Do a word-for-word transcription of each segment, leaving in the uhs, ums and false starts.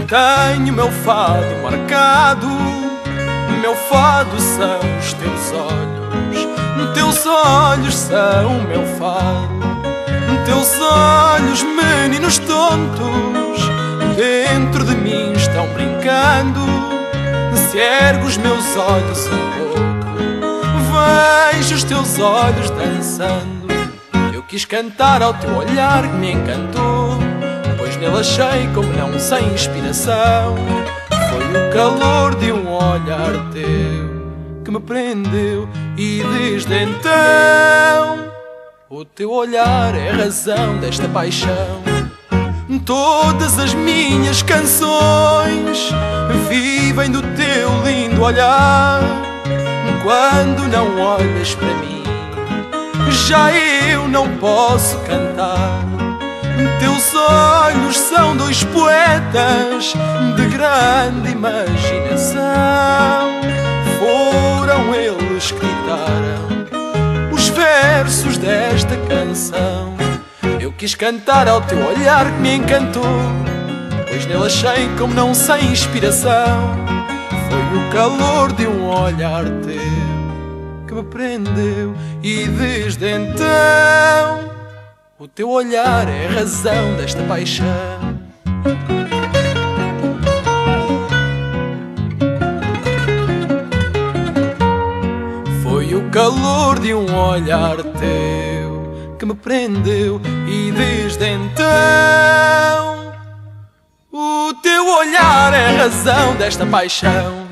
tenho meu fado marcado. Meu fado são os teus olhos, teus olhos são o meu fado. Teus olhos, meninos tontos, dentro de mim estão brincando. Se ergo os meus olhos um pouco, vejo os teus olhos dançando. Eu quis cantar ao teu olhar que me encantou, pois nele achei como não sem inspiração. Foi o calor de um olhar teu que me prendeu, e desde então o teu olhar é a razão desta paixão. Todas as minhas canções vivem do teu lindo olhar. Quando não olhas para mim, já eu não posso cantar. Teus olhos são dois poetas de grande imaginação. Foram eles que ditaram os versos desta canção. Eu quis cantar ao teu olhar que me encantou, pois nele achei como não sem inspiração. Foi o calor de um olhar teu que me prendeu, e desde então o teu olhar é a razão desta paixão. Foi o calor de um olhar teu que me prendeu, e desde então o teu olhar é a razão desta paixão.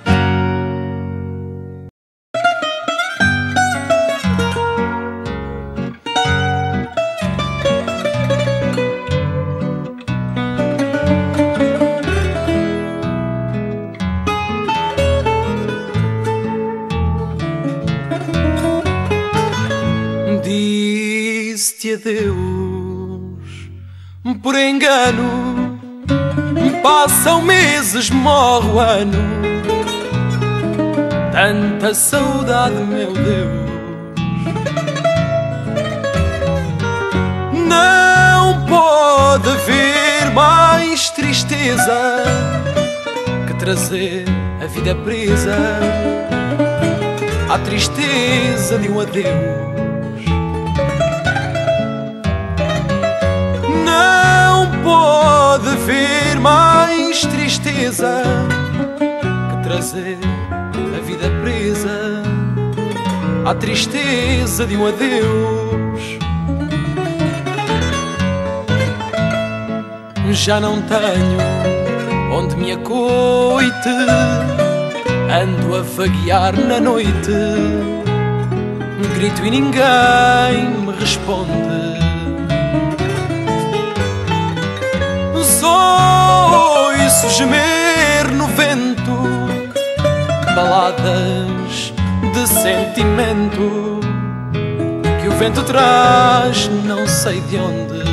Disse-te adeus por engano, passam meses, morre o ano. Tanta saudade, meu Deus. Não pode haver mais tristeza que trazer a vida presa à tristeza de um adeus. Pode haver mais tristeza que trazer a vida presa à tristeza de um adeus. Já não tenho onde me acoite, ando a vaguear na noite, grito e ninguém me responde. Ouço gemer no vento baladas de sentimento que o vento traz não sei de onde.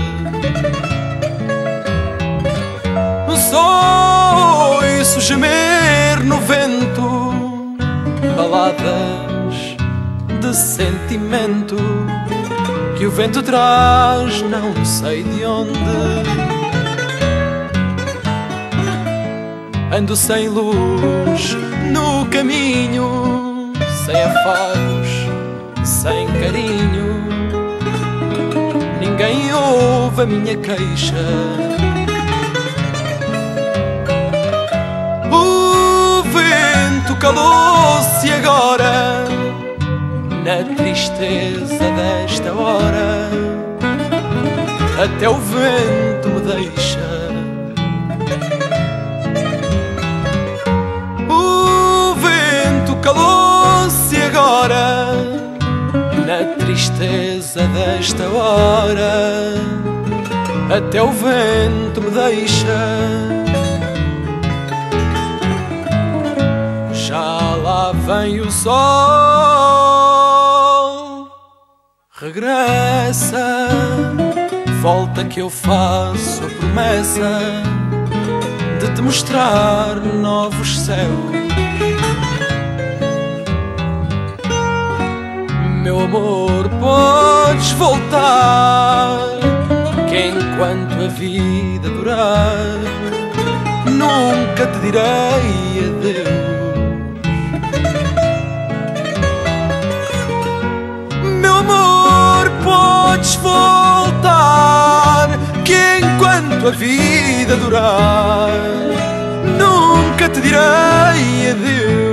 Só ouço gemer no vento baladas de sentimento que o vento traz não sei de onde. Ando sem luz no caminho, sem afagos, sem carinho. Ninguém ouve a minha queixa. O vento calou-se agora na tristeza desta hora. Até o vento me deixa. Calou-se agora na tristeza desta hora. Até o vento me deixa. Já lá vem o sol, regressa, volta que eu faço a promessa de te mostrar novos céus. Meu amor, podes voltar, que enquanto a vida durar, nunca te direi adeus. Meu amor, podes voltar, que enquanto a vida durar nunca te direi adeus.